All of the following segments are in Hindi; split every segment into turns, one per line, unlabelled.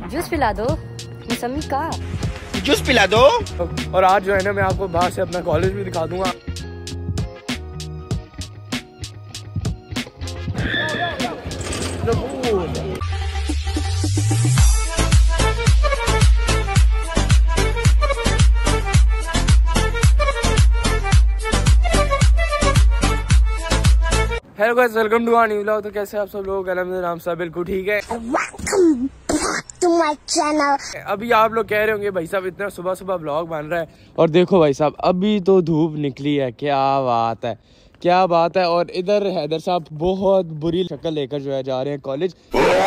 जूस पिला दो, मौसमी का
जूस पिला दो।
और आज जो है ना मैं आपको बाहर से अपना कॉलेज भी दिखा दूंगा। Hello guys, welcome to our new vlog. तो कैसे आप सब लोग? नाम सब बिल्कुल ठीक है।
to my channel।
अभी आप लोग कह रहे होंगे भाई साहब इतना सुबह सुबह व्लॉग बन रहा है, और देखो भाई साहब अभी तो धूप निकली है। क्या बात है, क्या बात है। और इधर हैदर साहब बहुत बुरी शक्ल लेकर जो है जा रहे हैं कॉलेज।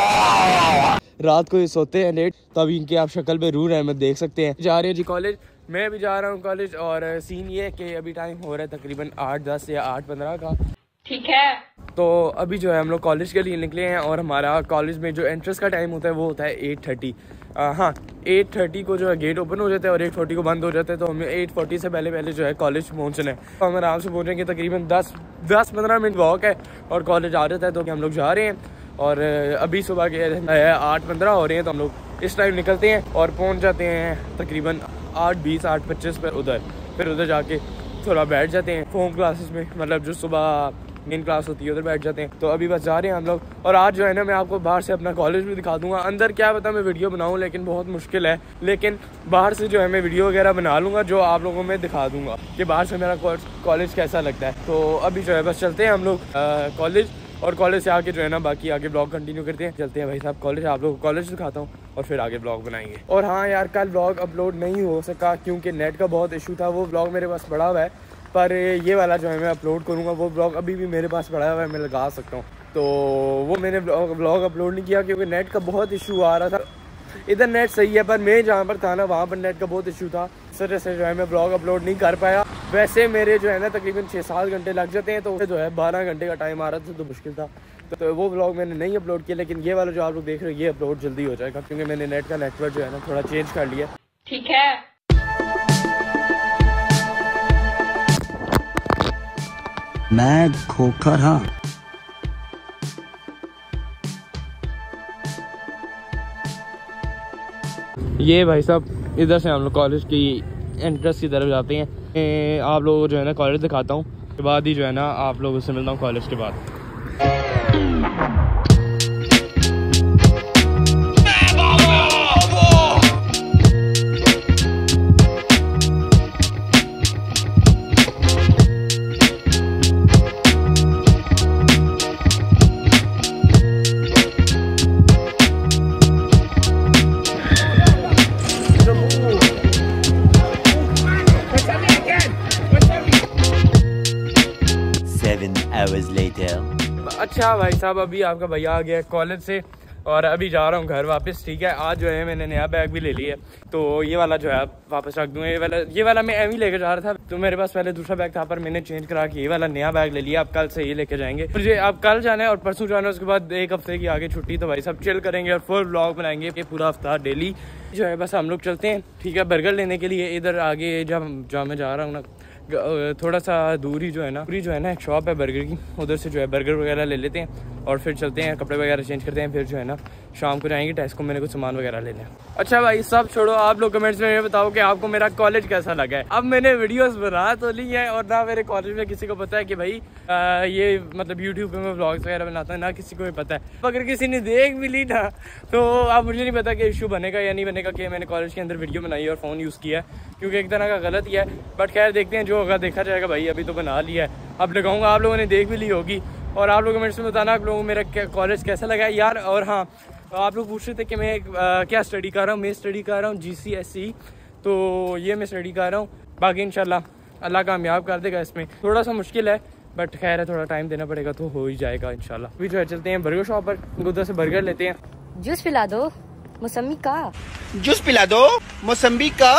रात को ये सोते हैं लेट, तो अभी इनके आप शक्ल पे रूह रहमत देख सकते हैं। जा रहे हैं जी कॉलेज, मैं भी जा रहा हूँ कॉलेज। और सीन ये है कि अभी टाइम हो रहा है तकरीबन 8:10 या 8:15 का,
ठीक है।
तो अभी जो है हम लोग कॉलेज के लिए निकले हैं। और हमारा कॉलेज में जो एंट्रेंस का टाइम होता है वो होता है 8:30। हाँ, 8:30 को जो है गेट ओपन हो जाता है और 8:40 को बंद हो जाता है। तो हमें 8:40 से पहले जो है कॉलेज पहुंचना है। तो हम आराम से पहुंचेंगे, तकरीबन 10-15 मिनट वॉक है और कॉलेज आ जाता है। तो हम लोग जा रहे हैं और अभी सुबह के 8:15 हो रहे हैं। तो हम लोग इस टाइम निकलते हैं और पहुँच जाते हैं तकरीबन 8:20 8:25 पर उधर। फिर उधर जाके थोड़ा बैठ जाते हैं फोम क्लासेस में, मतलब जो सुबह मेन क्लास होती है उधर बैठ जाते हैं। तो अभी बस जा रहे हैं हम लोग। और आज जो है ना मैं आपको बाहर से अपना कॉलेज भी दिखा दूंगा। अंदर क्या पता मैं वीडियो बनाऊं, लेकिन बहुत मुश्किल है। लेकिन बाहर से जो है मैं वीडियो वगैरह बना लूँगा, जो आप लोगों में दिखा दूंगा कि बाहर से मेरा कॉलेज कैसा लगता है। तो अभी जो है बस चलते हैं हम लोग कॉलेज, और कॉलेज से आके जो है ना बाकी आगे ब्लॉग कंटिन्यू करते हैं। चलते हैं भाई साहब कॉलेज, आप लोग को कॉलेज दिखाता हूँ और फिर आगे ब्लॉग बनाएंगे। और हाँ यार, कल ब्लॉग अपलोड नहीं हो सका क्योंकि नेट का बहुत इशू था। वो ब्लॉग मेरे पास पड़ा हुआ है, पर ये वाला जो है मैं अपलोड करूँगा। वो ब्लॉग अभी भी मेरे पास पड़ा हुआ है, मैं लगा सकता हूँ। तो वो मैंने ब्लॉग अपलोड नहीं किया क्योंकि नेट का बहुत इशू आ रहा था। इधर नेट सही है, पर मैं जहाँ पर था ना वहाँ पर नेट का बहुत इशू था। इस वजह से जो है मैं ब्लॉग अपलोड नहीं कर पाया। वैसे मेरे जो है ना तकरीबन 6-7 घंटे लग जाते हैं, तो जो है 12 घंटे का टाइम आ रहा था, तो मुश्किल था। तो वो ब्लॉग मैंने नहीं अपलोड किया। लेकिन ये वाला जो आप लोग देख रहे हो ये अपलोड जल्दी हो जाएगा, क्योंकि मैंने नेट का नेटवर्क जो है ना थोड़ा चेंज कर लिया।
ठीक है।
मैं खोकर हाँ।
ये भाई साहब इधर से हम लोग कॉलेज की एंट्रेंस की तरफ जाते हैं। आप लोगों को जो है ना कॉलेज दिखाता हूँ, उसके बाद ही जो है ना आप लोगों से मिलता हूँ कॉलेज के बाद। अच्छा भाई साहब, अभी आपका भैया आ गया कॉलेज से और अभी जा रहा हूँ घर वापस। ठीक है, आज जो है मैंने नया बैग भी ले लिया है, तो ये वाला जो है आप वापस रख दूँगा। ये वाला मैं एम ही लेकर जा रहा था, तो मेरे पास पहले दूसरा बैग था, पर मैंने चेंज करा के ये वाला नया बैग ले लिया। अब कल से ये लेके जाएंगे। मुझे अब कल जाना है और परसों जाना है, उसके बाद 1 हफ्ते की आगे छुट्टी। तो भाई सब चिल करेंगे और फुल व्लॉग बनाएंगे ये पूरा हफ्ता डेली जो है। बस हम लोग चलते हैं, ठीक है, बर्गर लेने के लिए। इधर आगे जहाँ मैं जा रहा हूँ ना, थोड़ा सा दूर ही जो है ना एक शॉप है बर्गर की, उधर से जो है बर्गर वगैरह ले लेते हैं और फिर चलते हैं, कपड़े वगैरह चेंज करते हैं। फिर जो है ना शाम को जाएंगे टेस्को, मैंने कुछ सामान वगैरह लेना है। अच्छा भाई सब छोड़ो, आप लोग कमेंट्स में बताओ कि आपको मेरा कॉलेज कैसा लगा है। अब मैंने वीडियोस बना तो ली है, और ना मेरे कॉलेज में किसी को पता है कि भाई ये मतलब यूट्यूब पे मैं व्लॉग्स वगैरह बनाता हूँ, ना किसी को भी पता है। अगर किसी ने देख भी ली ना, तो अब मुझे नहीं पता कि इशू बनेगा या नहीं बनेगा कि मैंने कॉलेज के अंदर वीडियो बनाई और फ़ोन यूज़ किया है, क्योंकि एक तरह का गलत ही है। बट खैर देखते हैं, जो होगा देखा जाएगा। भाई अभी तो बना लिया है, अब लगाऊंगा। आप लोगों ने देख भी ली होगी, और आप लोग कमेंट्स में बताना आप लोगों को मेरा कॉलेज कैसा लगा है यार। और हाँ, आप लोग पूछ रहे थे कि मैं क्या स्टडी कर रहा हूँ। मैं स्टडी कर रहा हूँ GCSE, तो ये मैं स्टडी कर रहा हूँ। बाकी इंशाल्लाह अल्लाह कामयाब कर देगा। इसमें थोड़ा सा मुश्किल है, बट खैर है, थोड़ा टाइम देना पड़ेगा तो हो ही जाएगा इंशाल्लाह। अभी जो है चलते हैं बर्गर शॉप पर, उधर से बर्गर लेते हैं।
जूस पिला दो, मौसमी का
जूस पिला दो, मौसम्बी का।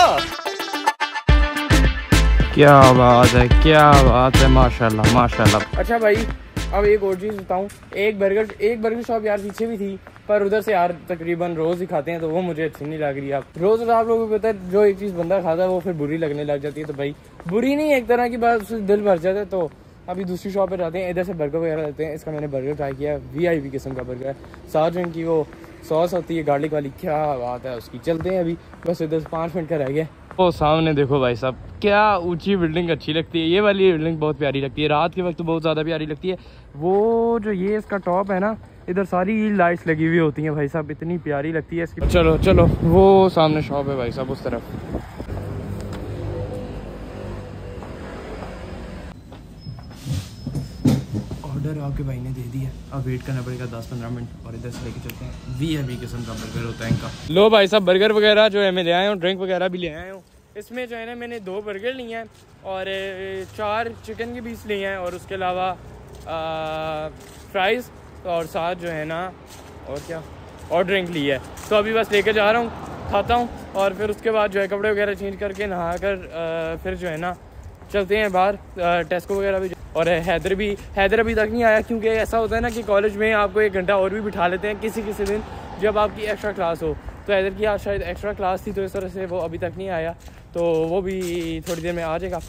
क्या बात है, क्या बात है, माशाल्लाह माशाल्लाह। अच्छा भाई, अब एक और चीज़ बताऊँ, एक बर्गर शॉप यार पीछे भी थी, पर उधर से यार तकरीबन रोज़ ही खाते हैं, तो वो मुझे अच्छी नहीं लग रही। आप रोज़ आप लोगों को पता है, जो एक चीज़ बंदा खाता है वो फिर बुरी लगने लग जाती है। तो भाई बुरी नहीं, एक तरह की बात, उससे दिल भर जाता है। तो अभी दूसरी शॉप पे जाते हैं, इधर से बर्गर वगैरह लेते हैं। इसका मैंने बर्गर ट्राई किया, VIP किस्म का बर्गर है। साथ जो इनकी वो सॉस होती है गार्लिक वाली, क्या बात है उसकी। चलते हैं अभी, बस इधर 5 मिनट का रह गया। वो सामने देखो भाई साहब, क्या ऊंची बिल्डिंग अच्छी लगती है। ये वाली बिल्डिंग बहुत प्यारी लगती है, रात के वक्त तो बहुत ज़्यादा प्यारी लगती है। वो जो ये इसका टॉप है ना, इधर सारी लाइट्स लगी हुई होती हैं भाई साहब, इतनी प्यारी लगती है इसकी। चलो चलो, वो सामने शॉप है भाई साहब उस तरफ। ऑर्डर आपके भाई ने दे दिया, अब वेट करना पड़ेगा 10-15 मिनट और इधर से लेके चलते हैं। वी किस्म का बर्गर होता है इनका। लो भाई साहब, बर्गर वगैरह जो है मैं ले आया हूँ, ड्रिंक वगैरह भी ले आया हूँ। इसमें जो है ना मैंने 2 बर्गर लिए हैं और 4 चिकन के पीस लिए हैं और उसके अलावा फ्राइज़ और साथ जो है ना और क्या और ड्रिंक ली है। तो अभी बस लेके जा रहा हूँ, खाता हूँ और फिर उसके बाद जो है कपड़े वगैरह चेंज करके नहा कर फिर जो है ना चलते हैं बाहर टेस्को वगैरह भी। और हैदर अभी तक नहीं आया, क्योंकि ऐसा होता है ना कि कॉलेज में आपको 1 घंटा और भी बिठा लेते हैं किसी दिन जब आपकी एक्स्ट्रा क्लास हो। तो हैदर की आज शायद एक्स्ट्रा क्लास थी, तो इस तरह से वो अभी तक नहीं आया, तो वो भी थोड़ी देर में आ जाएगा।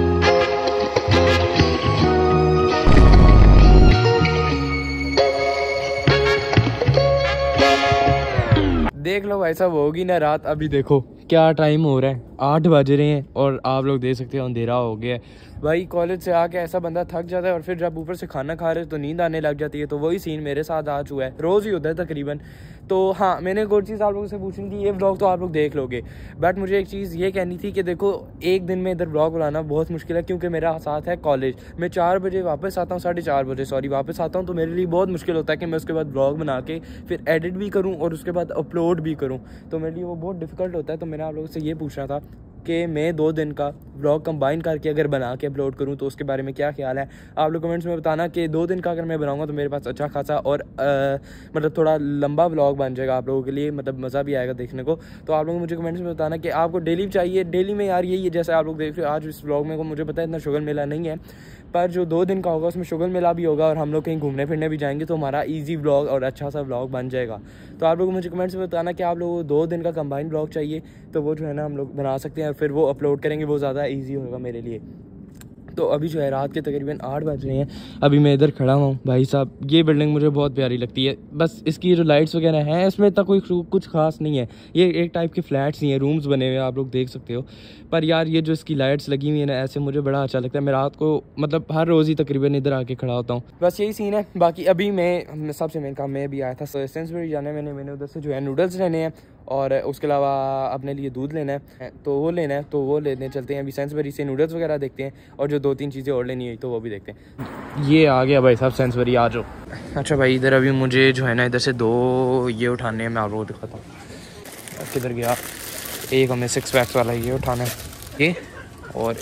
देख लो भाई साहब, होगी ना रात। अभी देखो क्या टाइम हो रहा है, 8 बज रहे हैं और आप लोग देख सकते हो अंधेरा हो गया है भाई। कॉलेज से आके ऐसा बंदा थक जाता है और फिर जब ऊपर से खाना खा रहे तो नींद आने लग जाती है। तो वही सीन मेरे साथ आज हुआ है, रोज़ ही होता है तकरीबन। तो हाँ, मैंने एक और चीज़ आप लोगों से पूछनी थी, ये व्लॉग तो आप लोग देख लोगे, बट मुझे एक चीज़ ये कहनी थी कि देखो एक दिन में इधर व्लॉग बनाना बहुत मुश्किल है, क्योंकि मेरा साथ है कॉलेज। मैं 4 बजे वापस आता हूँ, 4:30 बजे वापस आता हूँ। तो मेरे लिए बहुत मुश्किल होता है कि मैं उसके बाद व्लॉग बना के फिर एडिट भी करूँ और उसके बाद अपलोड भी करूँ। तो मेरे लिए वो बहुत डिफ़िकल्ट होता है। तो मैंने आप लोगों से ये पूछना था कि मैं 2 दिन का व्लॉग कंबाइन करके अगर बना के अपलोड करूं तो उसके बारे में क्या ख्याल है। आप लोग कमेंट्स में बताना कि 2 दिन का अगर मैं बनाऊंगा तो मेरे पास अच्छा खासा और मतलब थोड़ा लंबा व्लॉग बन जाएगा आप लोगों के लिए, मतलब मज़ा भी आएगा देखने को। तो आप लोग मुझे कमेंट्स में बताना कि आपको डेली चाहिए। डेली में यार यही है, जैसे आप लोग देख रहे हो आज इस व्लॉग में को मुझे पता है इतना शुगर मेला नहीं है, पर जो 2 दिन का होगा उसमें शुगर मेला भी होगा और हम लोग कहीं घूमने फिरने भी जाएंगे, तो हमारा ईजी व्लॉग और अच्छा सा व्लॉग बन जाएगा। तो आप लोग मुझे कमेंट्स में बताना कि आप लोगों को 2 दिन का कंबाइन व्लॉग चाहिए, तो वो जो है ना हम लोग बना सकते हैं और फिर वो अपलोड करेंगे, वो ज़्यादा ईजी होगा मेरे लिए। तो अभी जो है रात के तकरीबन 8 बज रहे हैं, अभी मैं इधर खड़ा हूँ भाई साहब। ये बिल्डिंग मुझे बहुत प्यारी लगती है, बस इसकी जो लाइट्स वगैरह हैं इसमें इतना कोई कुछ खास नहीं है। ये एक टाइप के फ्लैट्स ही हैं, रूम्स बने हुए हैं, आप लोग देख सकते हो। पर यार ये जो इसकी लाइट्स लगी हुई है ना, ऐसे मुझे बड़ा अच्छा लगता है। मैं रात को मतलब हर रोज़ ही तकरीबन इधर आके खड़ा होता हूँ। बस यही सीन है। बाकी अभी मैं सबसे मेन काम मैं भी आया था सेंसबरी जाना है, मैंने उधर से जो है नूडल्स लेने हैं और उसके अलावा अपने लिए दूध लेना है, तो वो लेना है, तो वो लेने चलते हैं। अभी सेंसबरी से नूडल्स वगैरह देखते हैं और जो 2-3 चीज़ें और लेनी हुई तो वो भी देखते हैं। ये आ गया भाई साहब सेंसबरी, आ जाओ। अच्छा भाई, इधर अभी मुझे जो है ना इधर से 2 ये उठाने हैं, मैं आप लोगों को दिखाता हूँ। किधर गया? एक हमें 6 पैक्स वाला ये उठाना है, ये और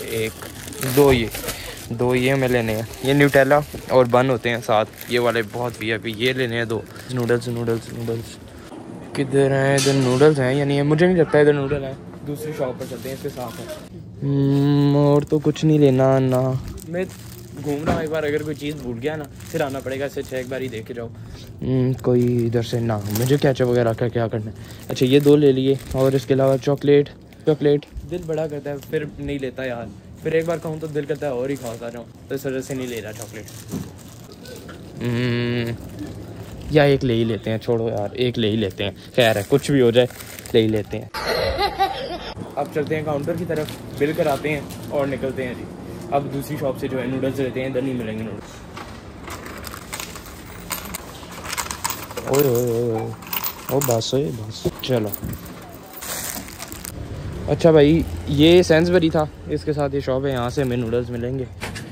2 ये हमें लेने हैं। ये न्यूटेला और बन होते हैं साथ, ये वाले बहुत वीआईपी, ये लेने हैं 2 नूडल्स। किधर हैं? इधर नूडल्स हैं या नहीं है, मुझे नहीं लगता इधर नूडल है। दूसरी शॉप पर चलते हैं, इसके साथ है। और तो कुछ नहीं लेना ना, मैं घूम रहा हूँ। एक बार अगर कोई चीज़ भूल गया ना फिर आना पड़ेगा, इससे 6 एक बार ही देख के जाओ। कोई इधर से ना, मुझे केचप वगैरह का क्या करना है। अच्छा ये 2 ले लिए और इसके अलावा चॉकलेट दिल बड़ा करता है, फिर नहीं लेता यार। फिर एक बार कहूँ तो दिल करता है और ही खाता जाऊँ, तो इस वजह से नहीं ले रहा चॉकलेट। या एक ले ही लेते हैं, छोड़ो यार, एक ले ही लेते हैं। खैर है, कुछ भी हो जाए ले ही लेते हैं। अब चलते हैं काउंटर की तरफ, बिल कराते हैं और निकलते हैं जी। अब दूसरी शॉप से जो है नूडल्स लेते हैं, इधर नहीं मिलेंगे नूडल्स। ओए बस चलो। अच्छा भाई, ये सेंसबरी था, इसके साथ ये शॉप है, यहाँ से हमें नूडल्स मिलेंगे।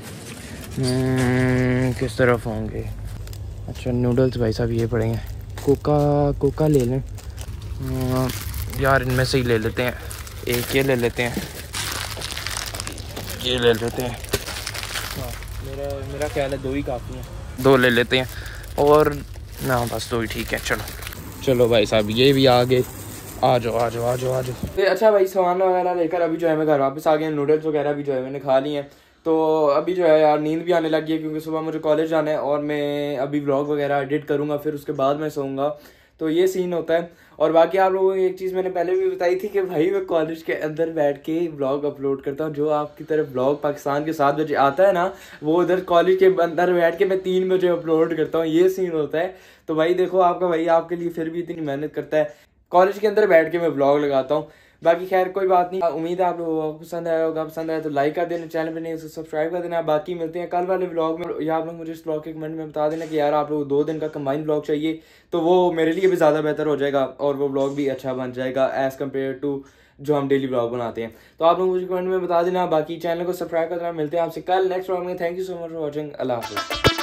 किस तरफ होंगे? अच्छा नूडल्स भाई साहब ये पड़े हैं। कोका ले लें यार, इनमें से ही ले लेते हैं। एक ये ले लेते हैं, ये ले लेते हैं। हाँ, मेरा ख्याल है 2 ही काफ़ी हैं, 2 ले लेते हैं। और ना बस 2 ही ठीक है। चलो भाई साहब, ये भी आ गए। आ जाओ। अच्छा भाई, सामान वगैरह लेकर अभी जो है मैं घर वापस आ गया। नूडल्स वगैरह भी जो है मैंने खा लिए हैं। तो अभी जो है यार नींद भी आने लगी है, क्योंकि सुबह मुझे कॉलेज जाना है और मैं अभी व्लॉग वगैरह एडिट करूँगा, फिर उसके बाद मैं सोऊंगा। तो ये सीन होता है। और बाकी आप लोगों को एक चीज़ मैंने पहले भी बताई थी कि भाई मैं कॉलेज के अंदर बैठ के व्लॉग अपलोड करता हूँ। जो आपकी तरफ व्लॉग पाकिस्तान के 7 बजे आता है ना, वो उधर कॉलेज के अंदर बैठ के मैं 3 बजे अपलोड करता हूँ। ये सीन होता है। तो भाई देखो, आपका भाई आपके लिए फिर भी इतनी मेहनत करता है, कॉलेज के अंदर बैठ के मैं व्लॉग लगाता हूँ। बाकी खैर कोई बात नहीं, उम्मीद है आप लोगों को पसंद आया होगा। पसंद आया तो लाइक कर देना, चैनल पे नहीं तो सब्सक्राइब कर देना। बाकी मिलते हैं कल वाले व्लॉग में। या आप लोग मुझे इस व्लॉग के कमेंट में बता देना कि यार आप लोग 2 दिन का कंबाइंड व्लॉग चाहिए, तो वो मेरे लिए भी ज़्यादा बेहतर हो जाएगा और वो व्लॉग भी अच्छा बन जाएगा एज़ कम्पेयर टू जो हम डेली व्लॉग बनाते हैं। तो आप लोग मुझे कमेंट में बता देना। बाकी चैनल को सब्सक्राइब कर देना। मिलते हैं आपसे कल नेक्स्ट व्लॉग में। Thank you so much for watching. अल्लाह हाफिज़।